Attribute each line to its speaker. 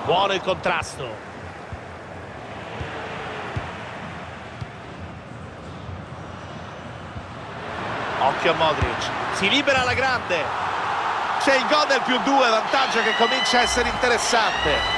Speaker 1: Buono il contrasto. Occhio a Modric, si libera alla grande. C'è il gol del +2, vantaggio che comincia a essere interessante.